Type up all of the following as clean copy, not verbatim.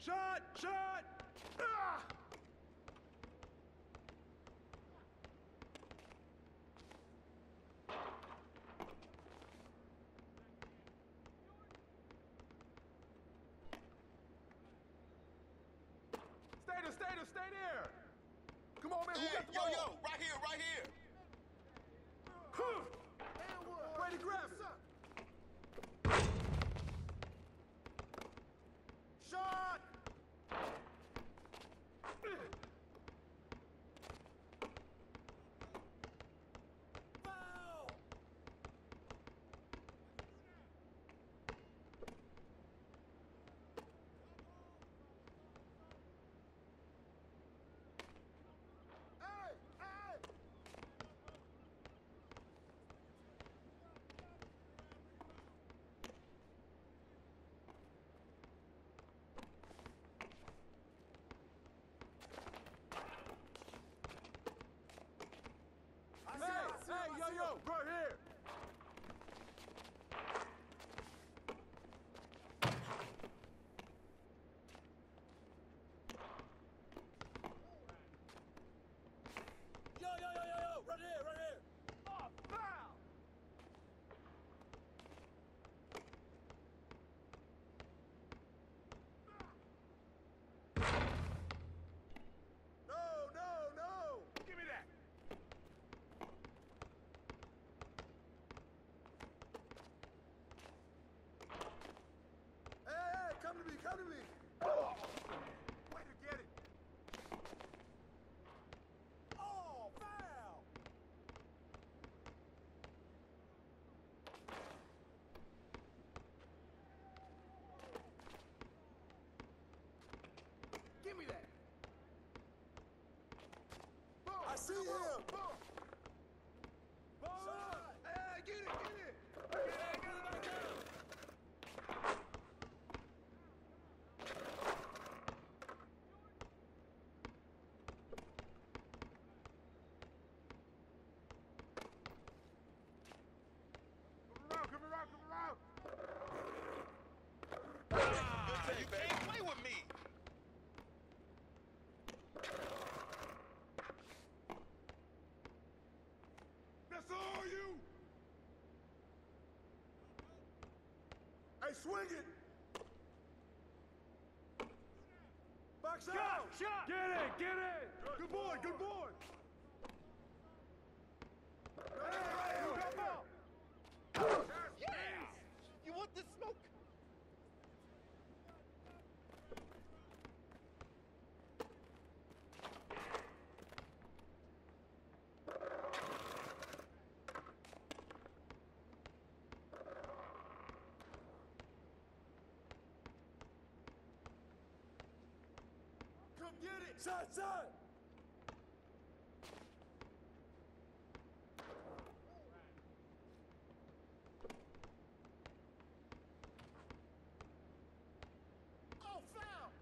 Shot! Shot! Ah! Stay there! Come on, man, Hey, who got the ball? yo, right here, right here! Way to grab it! Shot! Foul! Hey! Hey! Hey, yo, right here! Yo, right here! Oh, foul! No! Give me that! Hey, come to me! Oh! Way to get it! Oh, foul! Give me that! Boom. I see him! Boom! Shot! Hey, get it! Hey, get it back down! Come around! You can't play with me! That's all you! Hey, swing it! Box out! Shot! Get it! Good boy! Hey, who got ball? Yeah! You want the smoke? Come get it! Shot! Oh, foul!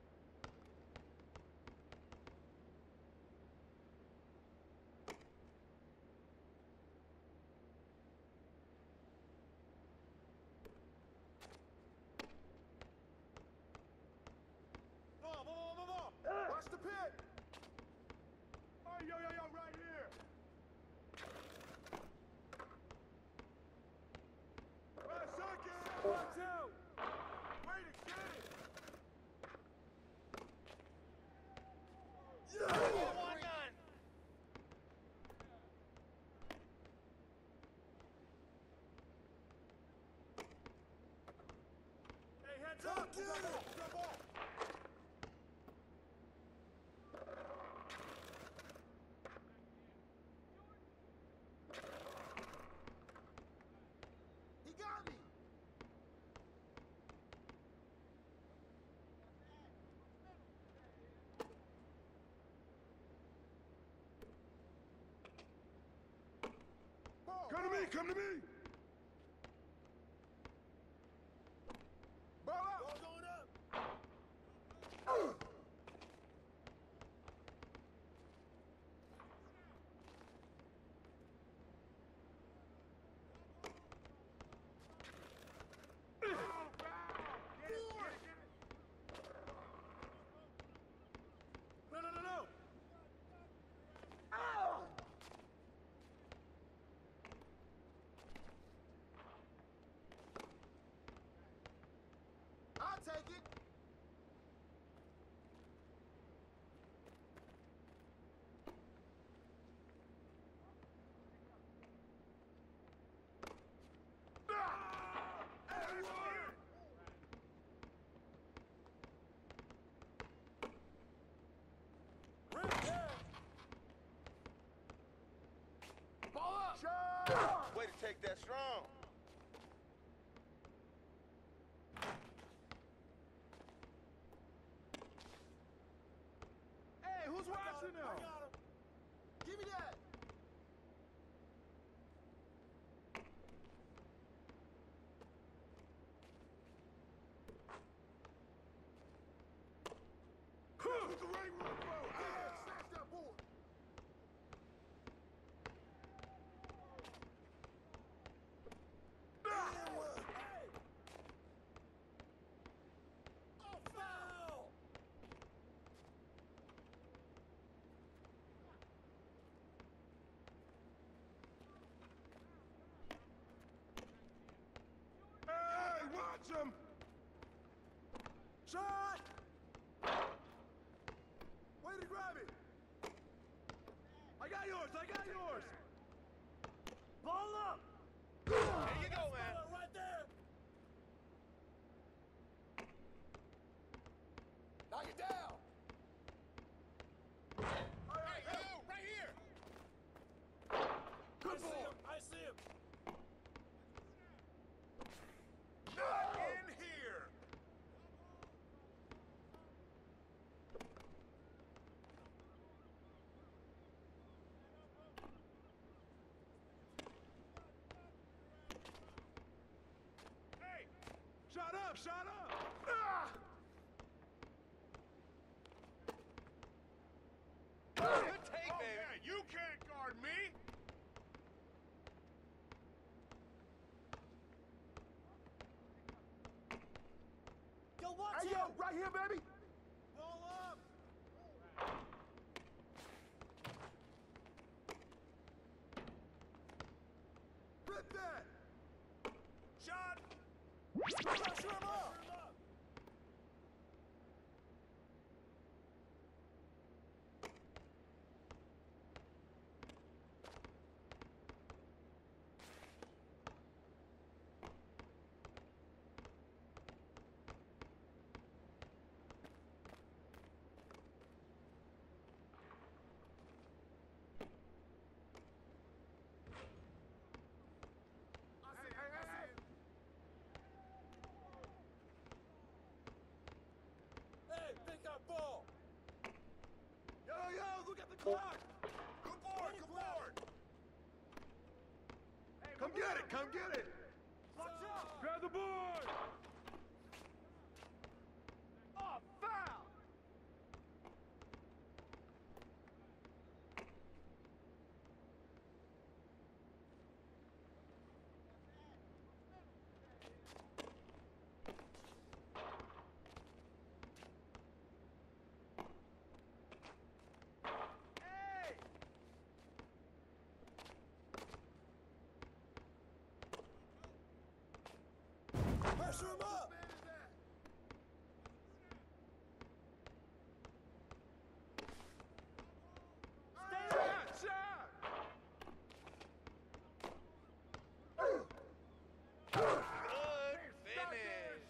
Ball! Watch the pit! Hey, yo, right here! Right second! Watch out! Way to get it! Yeah! Why not? Hey, heads up! Get it! Jump off! He got me! Come to me! Ball out! Ball going up! Way to take that strong. Hey, who's watching them? Give me that. With the ring room, bro. Snatch that board. Oh, foul! Hey, watch him! Shot! Way to grab it! I got yours! I got yours! Ball up! There you go, man. Right there! Knock it down! Hey, you, right here. Good ball! I see him! Not in here. Hey! Shut up! Shut up! Ah! Good take, Oh, baby. yeah, you can't guard me! Yo, watch Hey, yo, right here, baby! Roll up. Rip that! Shot. Pressure him up! Hey, pick up ball. Yo, look at the clock! Good board, good board. Come get it, come get it! Watch out. Grab the board! Oh, foul! Hey! Pressure him up. Good finish.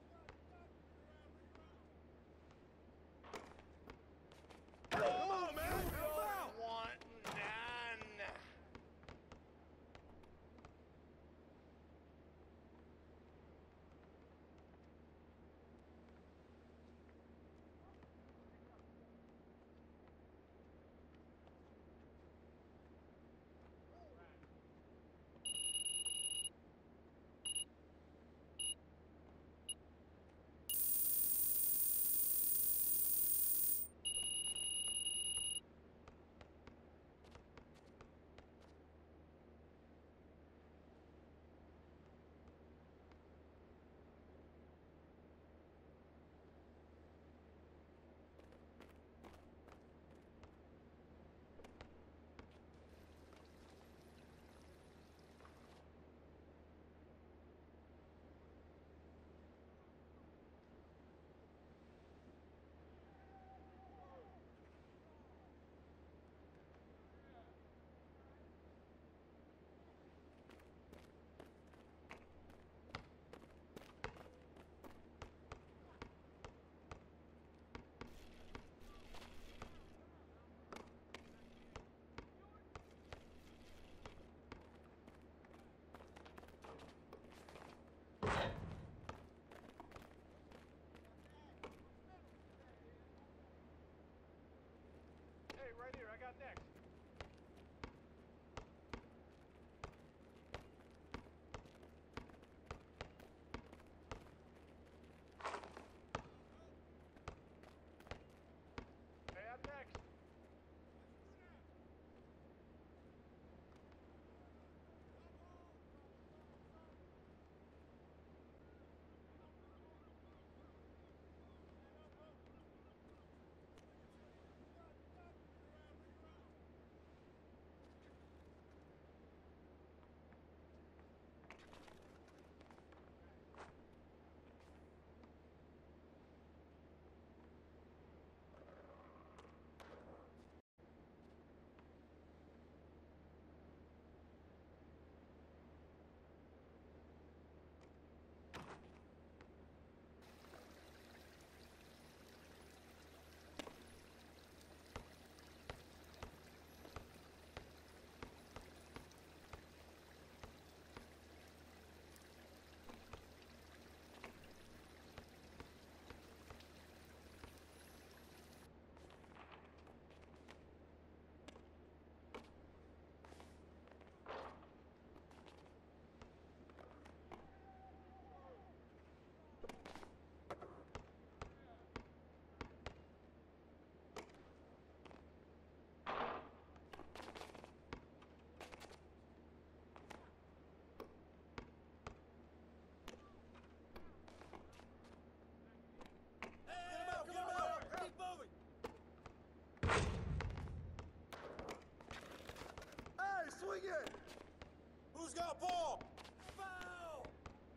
Come on, man! You Help don't out! want none. swing it! Who's got ball? Foul!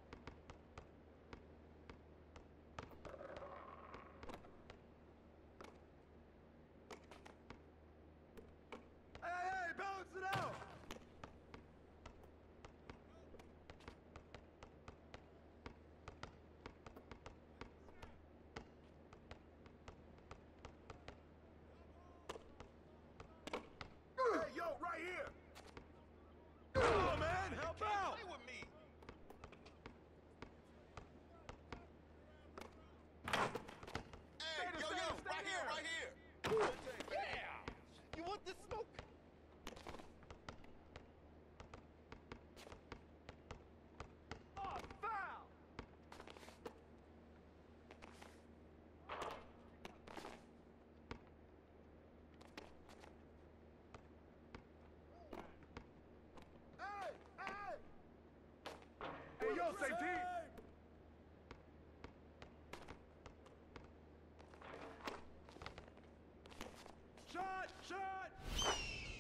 Hey, balance it out! Hey, yo, right here! Come on, man, help out! Play with me! Hey, Stay yo, there, yo, stay right here, there. right here! Yeah! You want this smoke? Oh, foul! Hey! Hey! Hey, yo, safety! Shot! Shot!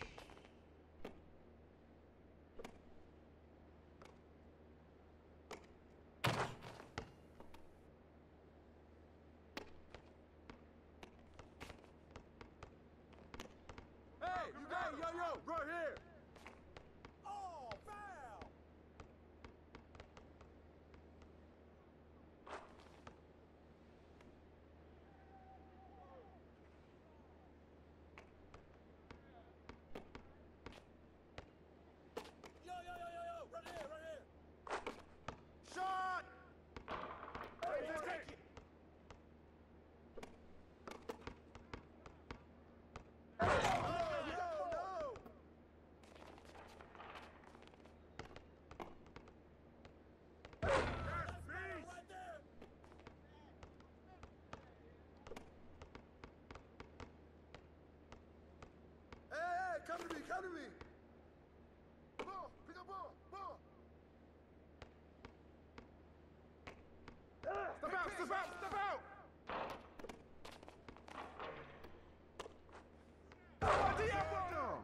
Hey, you got it, yo, right here! Oh, foul! Yo, right here, right here! Shot! Hey, take it! Oh, no! That's beast! Right there! Hey, come to me, come to me! Ball, pick up ball, ball! Step out, step out, step out! Oh, Diablo!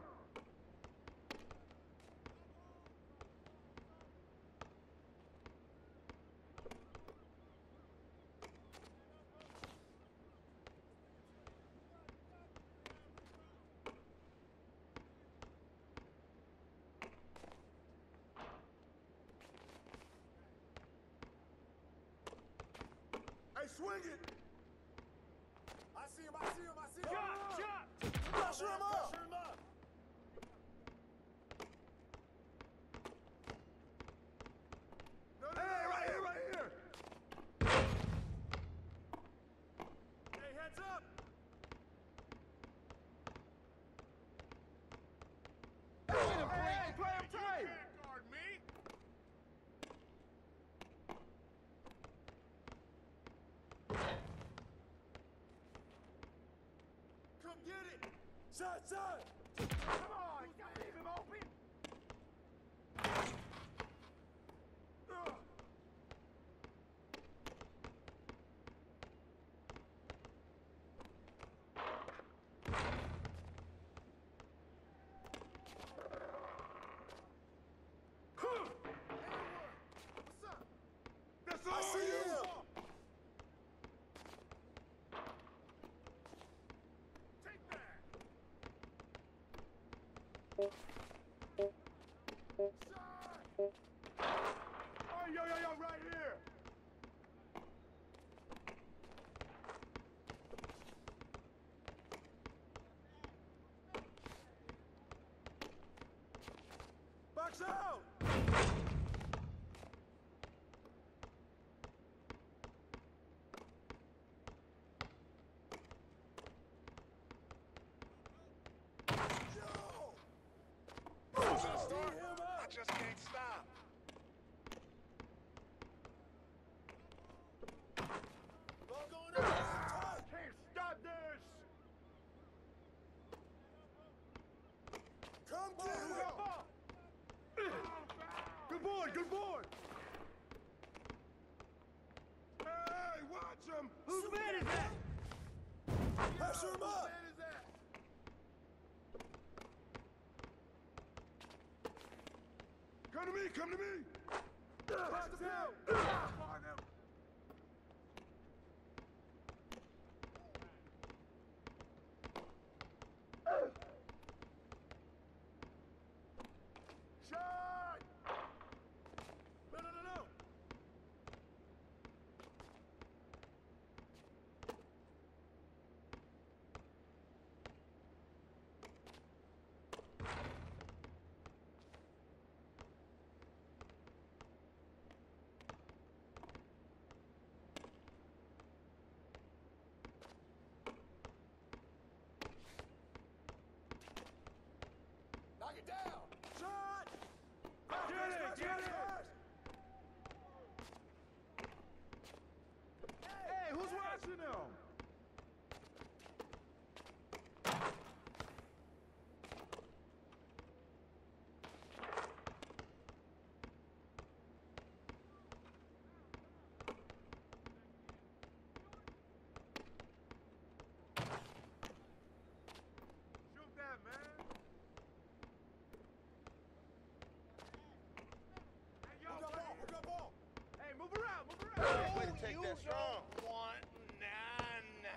Hey, swing it! I see him, I see him, I see him! Shot, shot! Pressure him up! Pressure him up! No, no, hey, right here, right here! Hey, heads up! Hey, play him tight! Guard me! Come get it! Shot, shot! Come on, you gotta leave him open! Ugh. Huh. What's up? That's all I see you! him! Take that! Shot! Oh, yo, right here! Box out! I just can't stop. Ball going up. Can't stop this! Come get him! Good boy, good boy! Hey, watch him! Whose man is that? Pressure him up! Whose man is that? Come to me, come to me! Watch the hill! Find them! Shot! No, no, no, no! Knock it down! Shot! Get it! Get it! Hey, who's watching them? Shoot that, man! Hey, yo, Who got ball? hey, move around, move around! Way to take that strong. Want none.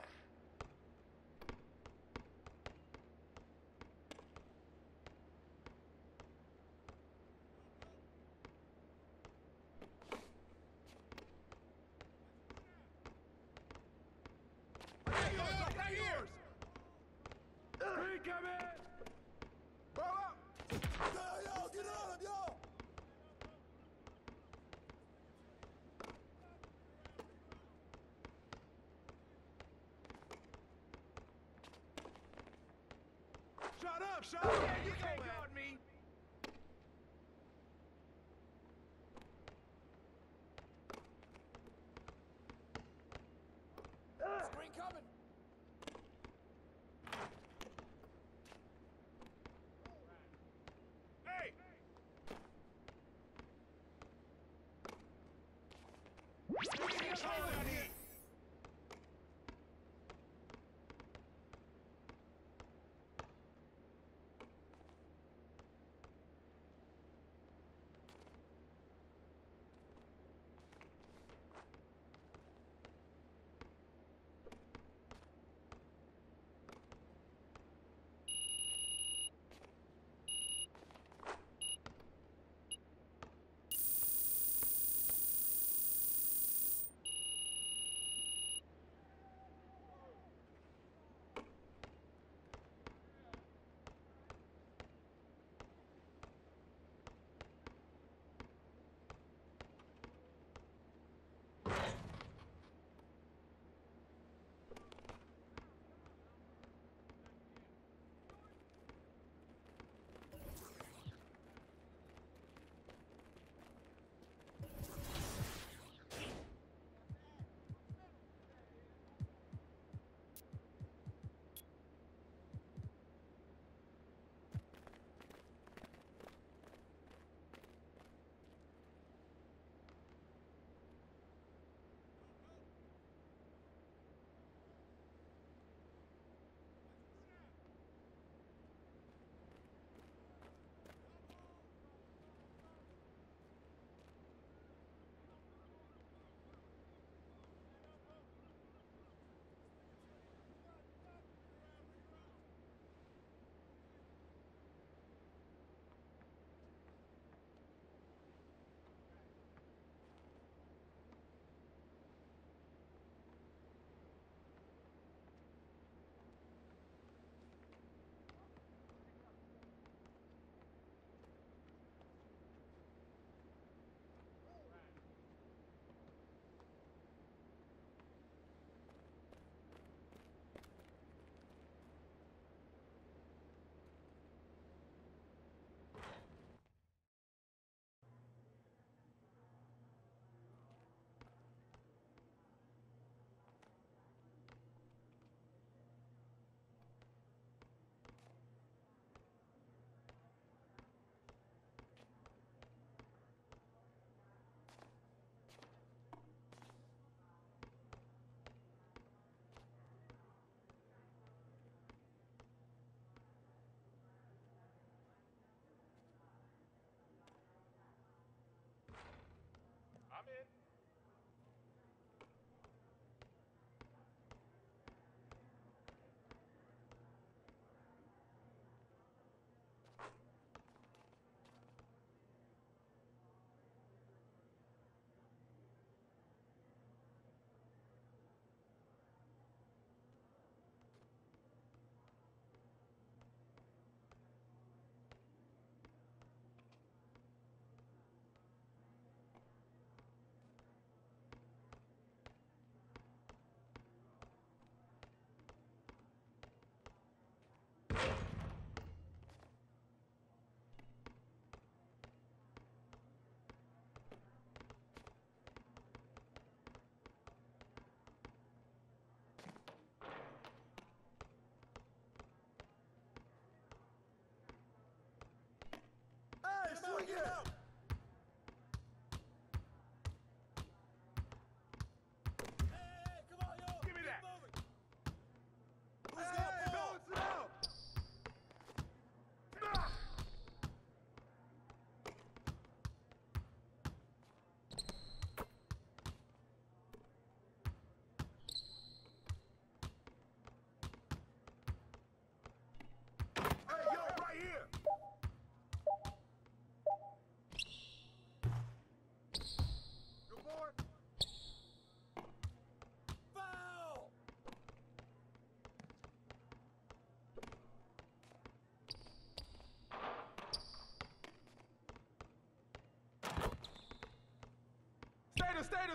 I got yours! Three coming! Bow up! Yo, get on him, yo! Shut up! Shut up! Yeah, you can't guard me. Screen coming! Hey!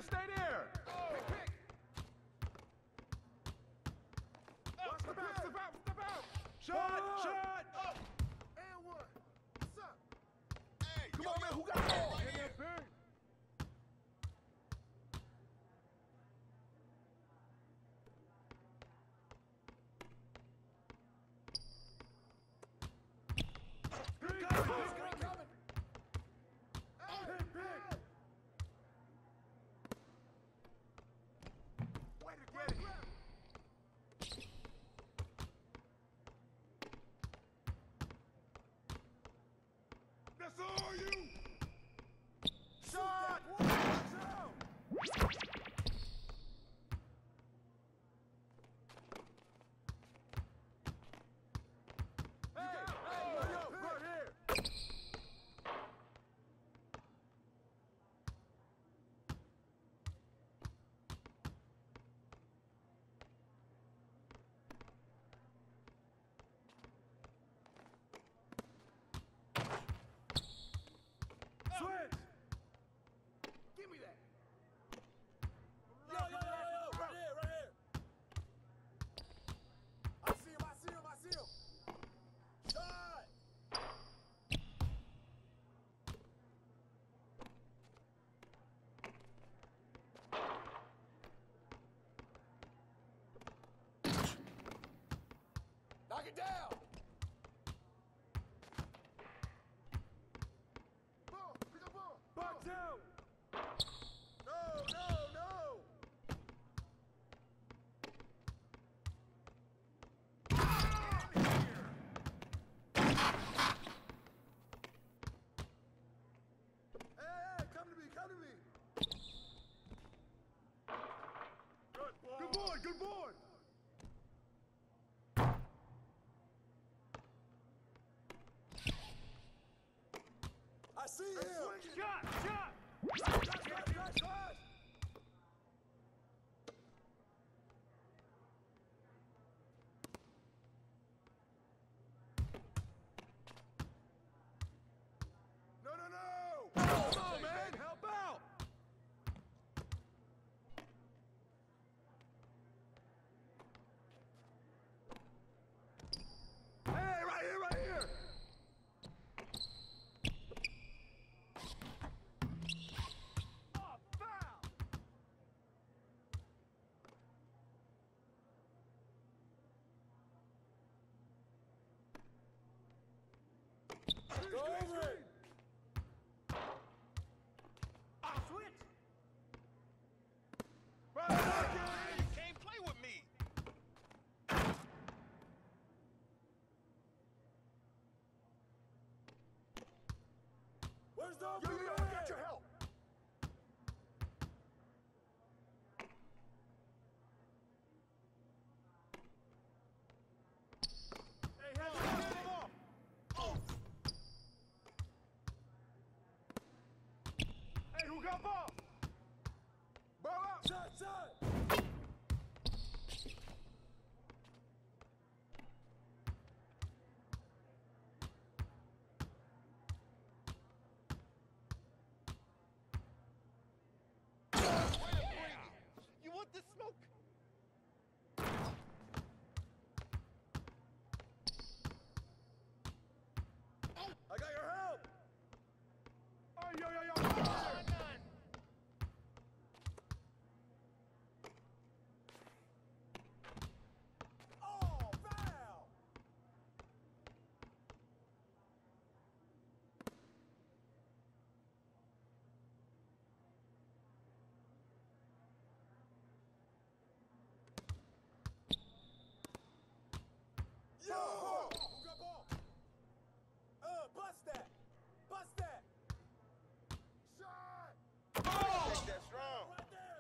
stay there. Pick. Step out. Shot. And one. What's up? Hey, come on, man. Who got the ball? Right here. That's all you. Shot. Switch! Give me that. Yo! Right here! I see him. Shot! Knock it down. Ball. Pick up ball. Box out! No. Hey, come to me! Good board! I see him! Shot! No. Come on, man! Help out! Hey, right here! Oh, foul! Go over it! I'll switch! Right back in! You can't play with me. Where's the Yo, open I man? got your help. Hey, hands off! Oh. Hey, who got ball? Ball out! Shot! You want this smoke? I got your help! Oh, yo! Oh, foul. Yo! Who got ball? Bust that! Shot. Take that strong. Right there!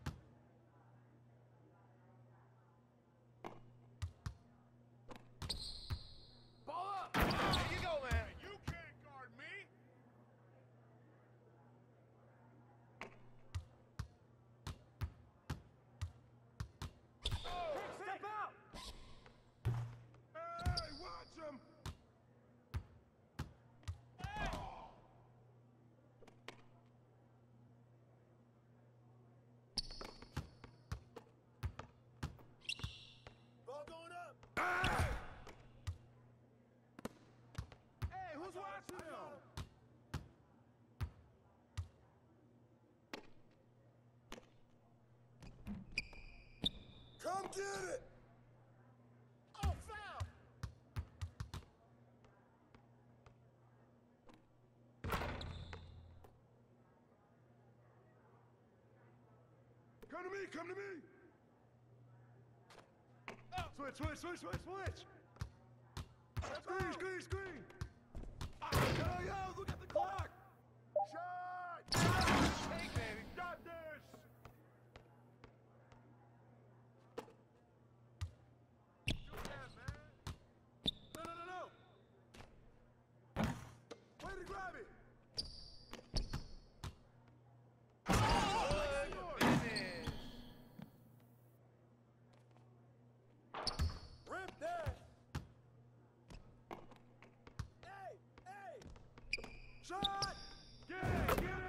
Ball up. There you go, man. You can't guard me. Step out! Hey, wow. Chill. Come get it! Oh, foul! Come to me, come to me. Switch, switch, switch, switch, switch. Screen, screen, screen. Yo, yo, look at the clock. Shot! Take, baby. Got this. Shoot that, man. No, no, no, no. Way to grab it. Business. Rip that! Hey! Hey! Shot. Get it, get it.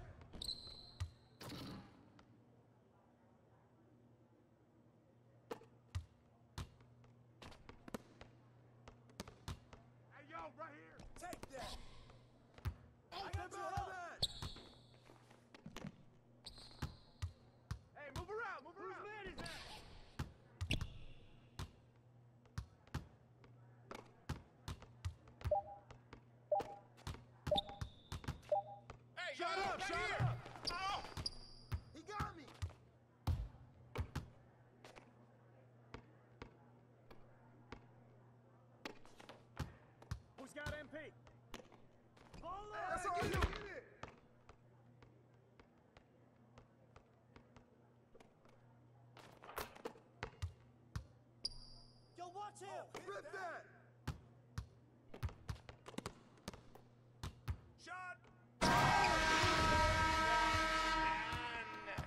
Hey, yo, right here. Take that! I got that. Hey, move around, move around. Whose man is that? Hey, Shut yo, up, right shut here. up. Oh. He got me! Who's got MP? Hold on. That's all Get you. it, get it. Yo, watch him! Rip that. Shot. Done.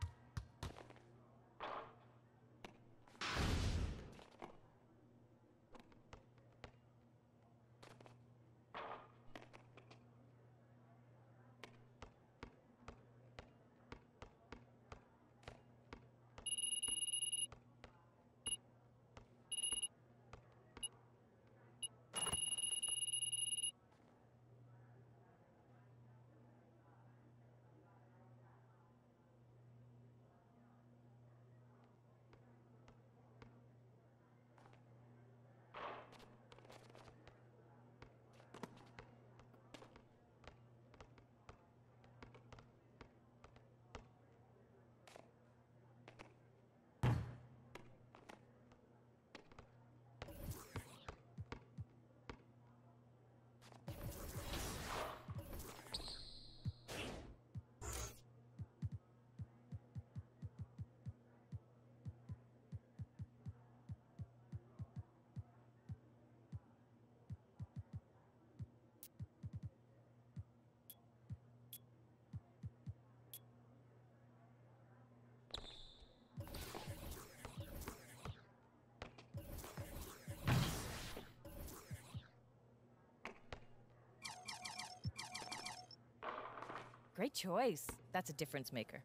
Great choice. That's a difference maker.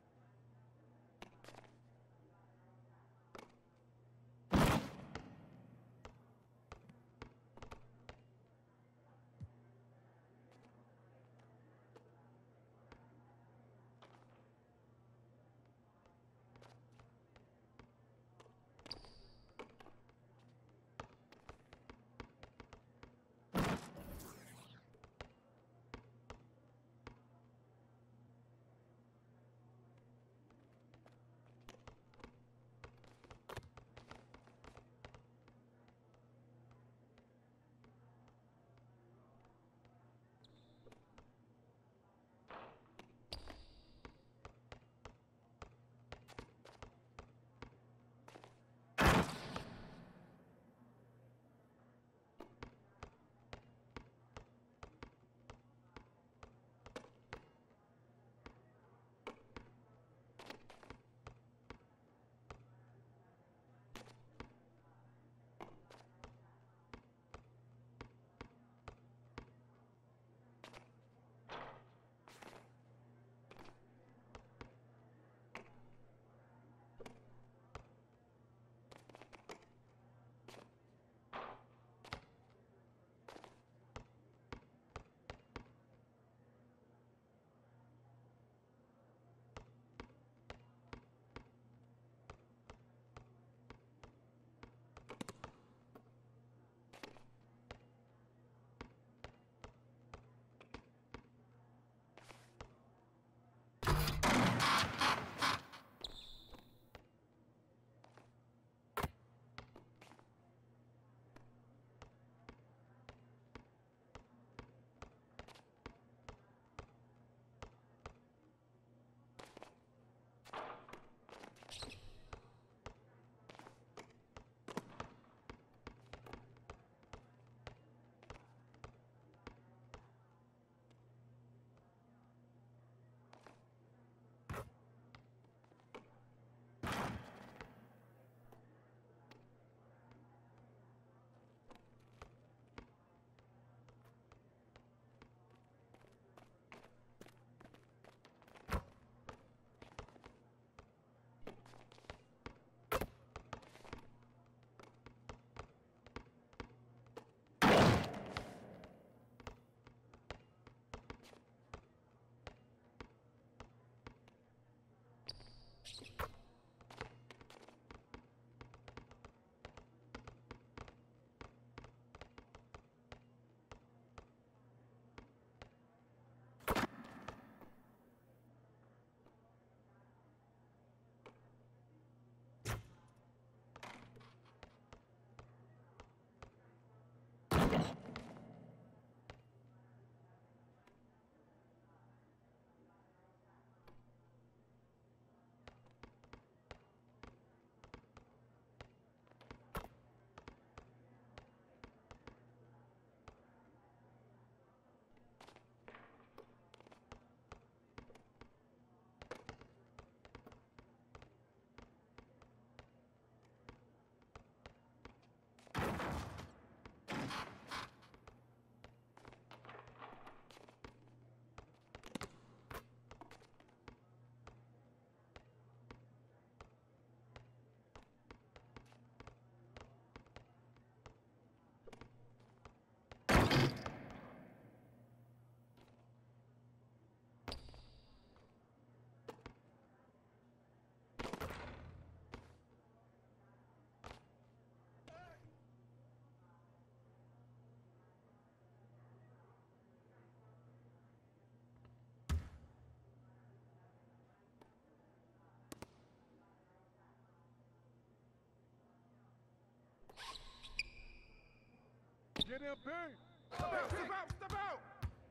Get him, Pete. Step out, step out, step out.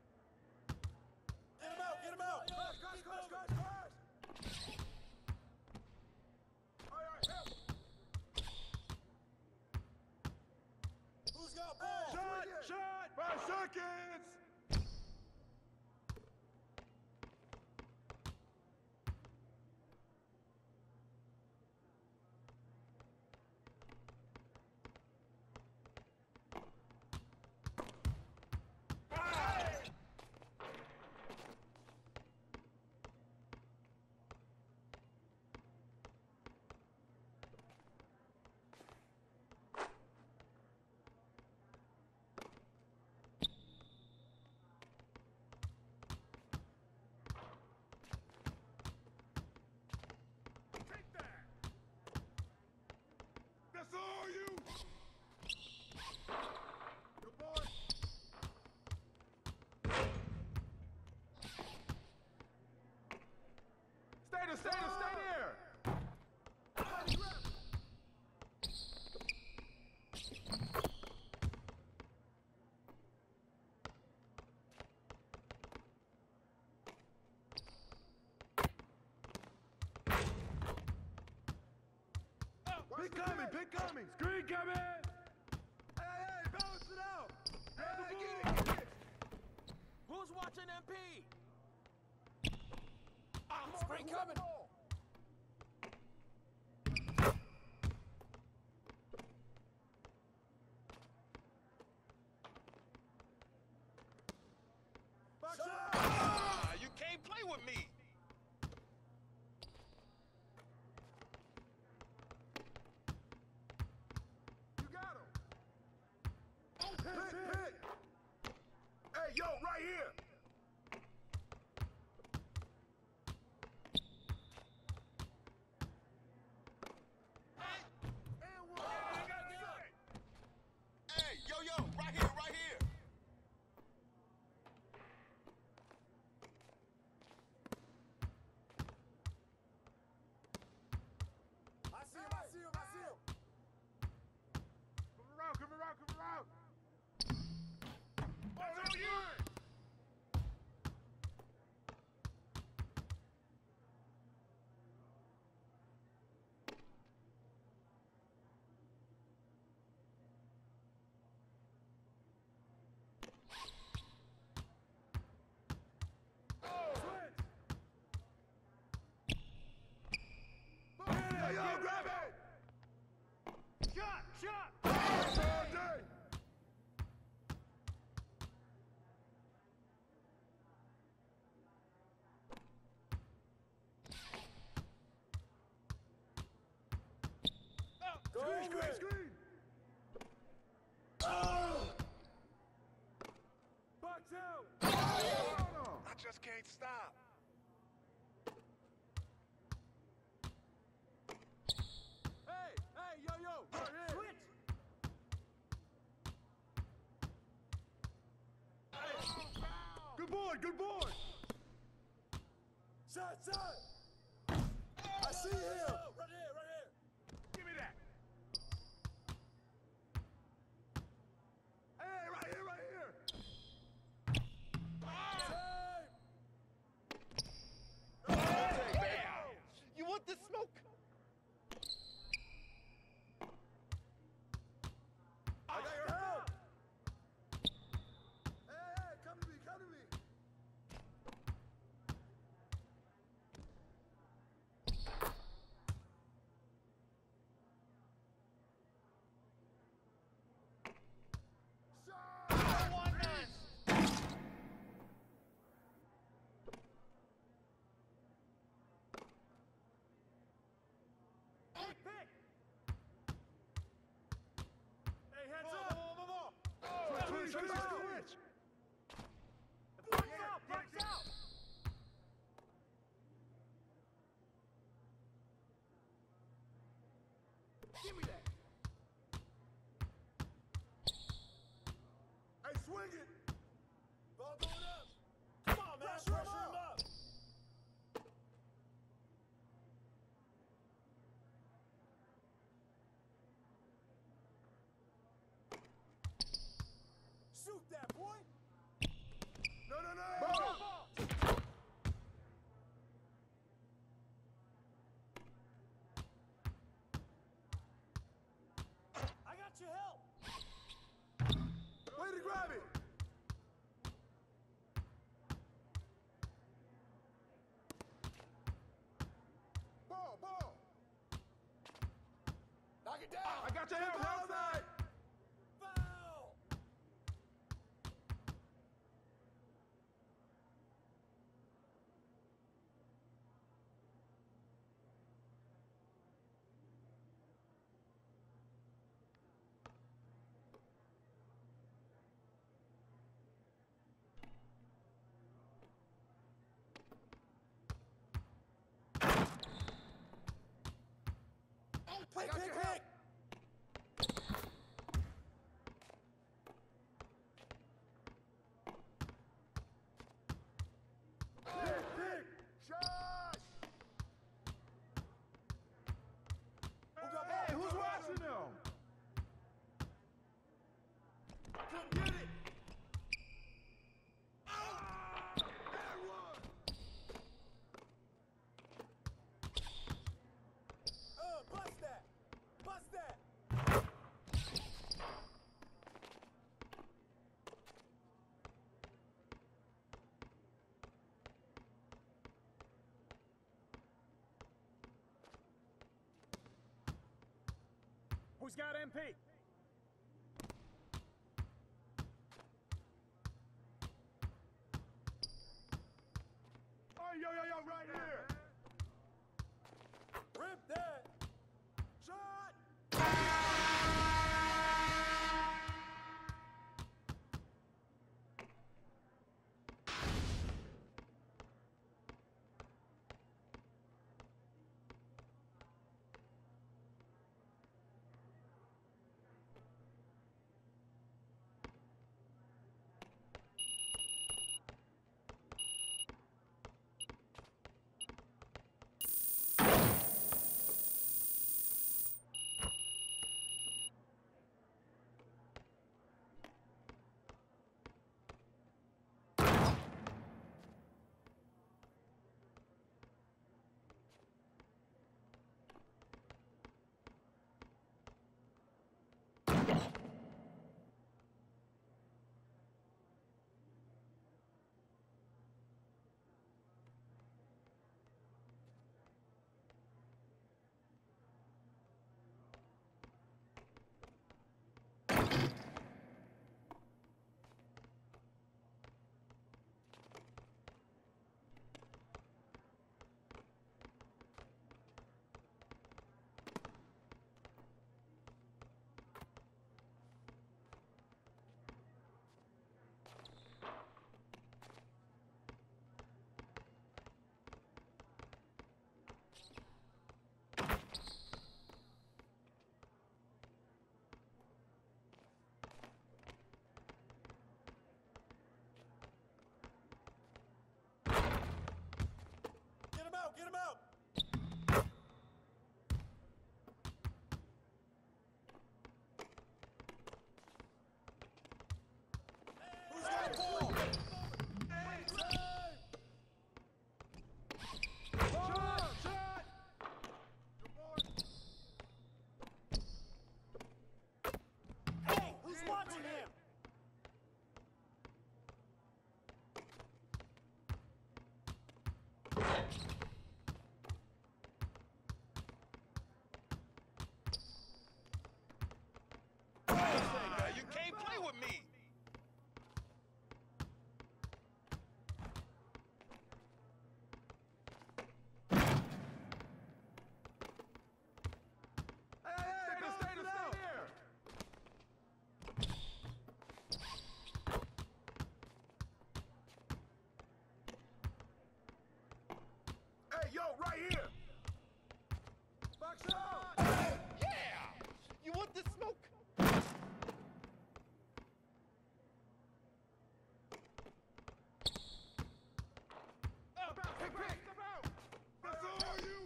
Get him out, get him out. Crash. All right, help. Who's got ball? Shot! 5 seconds! Take that! That's all you! Good boy! Stay there! Big coming! Screen coming! Hey, balance it out! Get it! Who's watching MP? Spring coming. Ah, you can't play with me. You got him! Pick. Hey, yo, right here. Hey, yo, right here. I see him. Come around! That's all you! Hey, yo, grab it! Shot! That's all day! Screen! Box out! I just can't stop. Hey, yo, right here. Switch. Good boy! Shot. I see him. Right here. Give me that! Hey, right here! You want the smoke? I got your help. Hey, come to me. Switch! Box out. Give me that. Hey, swing it! Ball going up. Come on, man. Pressure him up. down. I got your help, outside. Foul. Pick. Shot. Hey, Who's watching them? Get it. Bust that. Who's got MP? Oh, yo, right here. Rip that. Shot. Get him out. Who's got the ball? Shot. Hey, who's watching him? You can't play with me. Stay here. Hey, yo, right here. Box out. Yeah. You want the smoke? Step out. That's all you.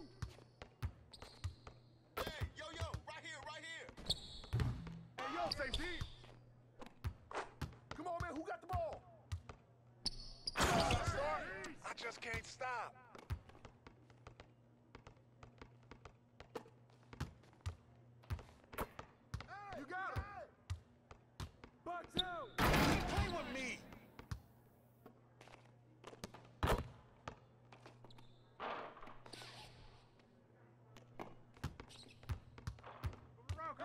Hey, yo, right here. Hey, yo, safety. Come on, man. Who got the ball? I just can't stop. You got him. Box out. You can't play with me. Come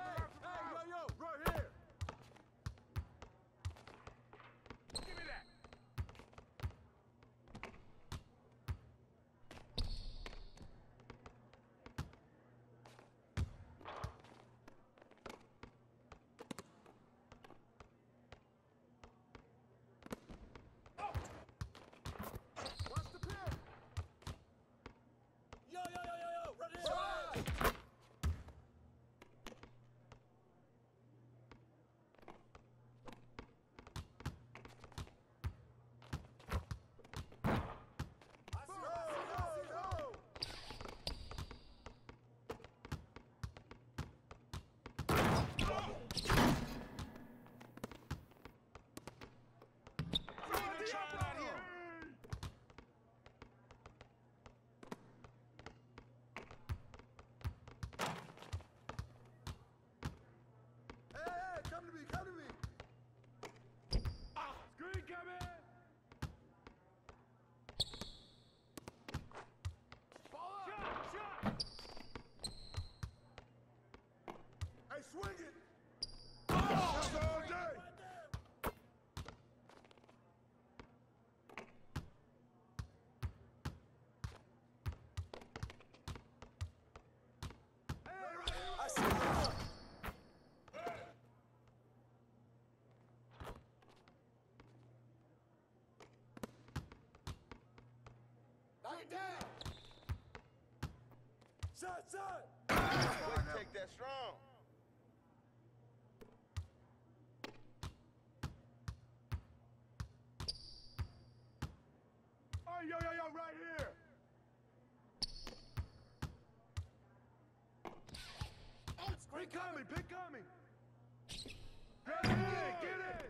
Shot, shot! Let's take that strong. Oh, yo, right here. Pick coming, pick coming. Get in, get in.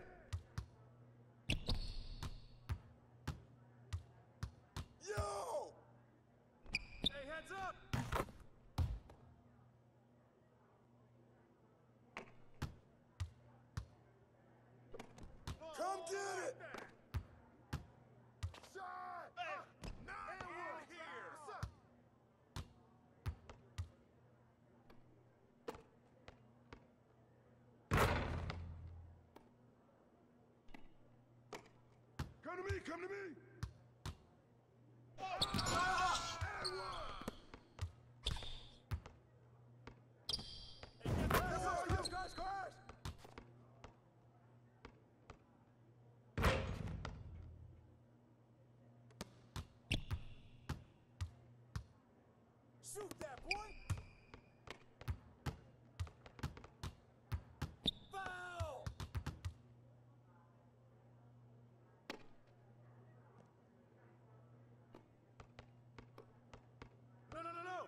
Yo! Hey, heads up. Come get it! Shot! Now we're here! What's up? Come to me, come to me. Guys, crash! Shoot that, boy! Foul! No.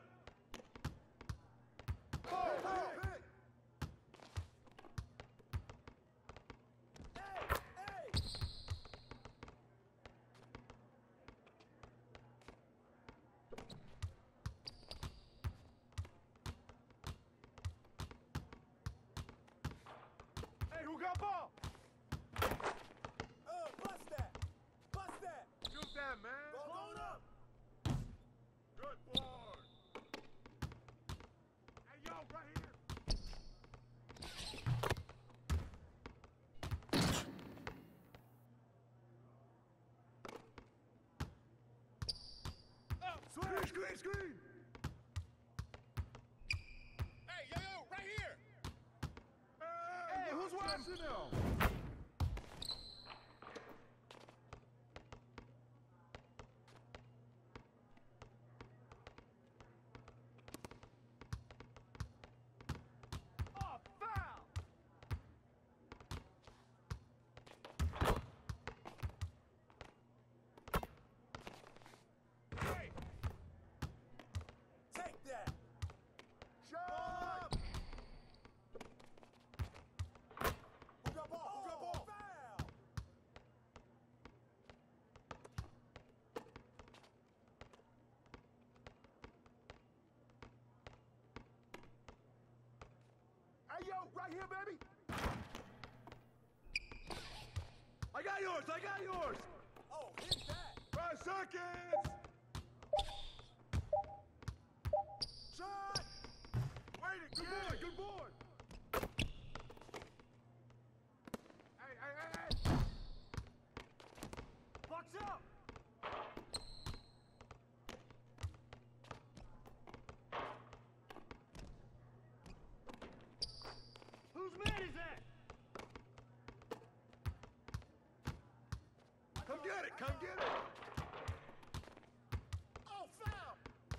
Hey, who got ball? Bust that! Bust that! Shoot that, man. Ball going up! Good boy. Hey, yo, right here. Screen. Hey, yo, right here. Hey, who's watching now? Oh, foul! Hey, Take that! Shot! Who got ball? Who got ball? Foul! Hey, yo, right here, baby. I got yours. Oh, hit that! 5 seconds. Shot. Wait, good boy. Hey. Box up. Whose man is that? Come get it. Oh, foul!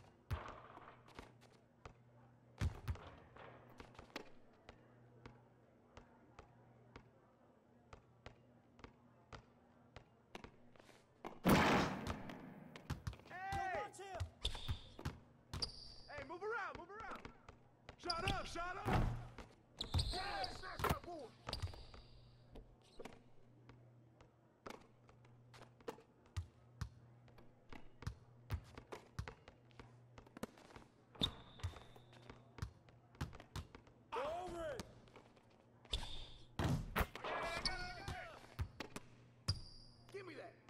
Hey! Watch him! Hey, move around. Shot up. Yes, that's that boy! Over it! Give me that.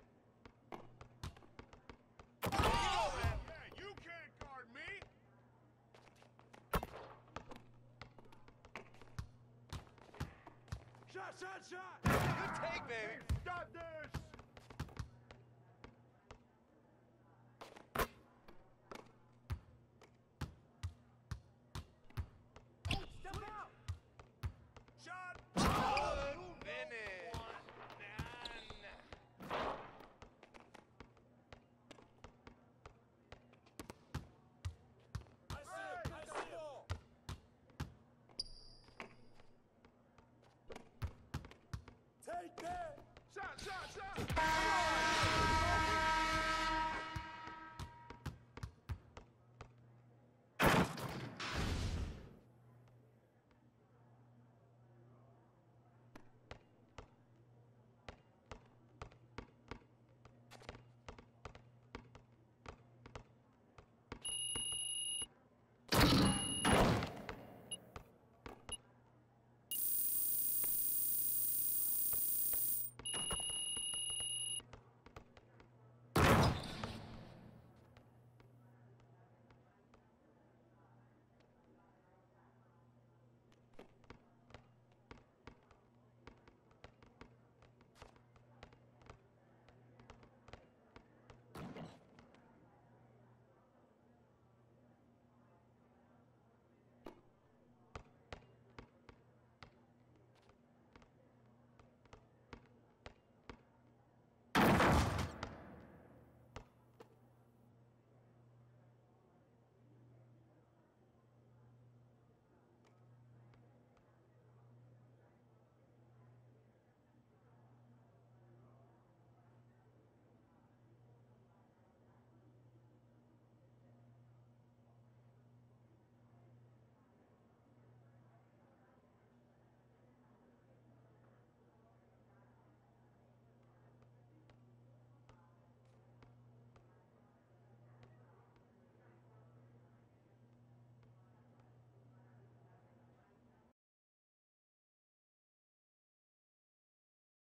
yeah, you can't guard me. Shot. Good take, baby. Got this. Step out! Shot. Good finish. I see Take that!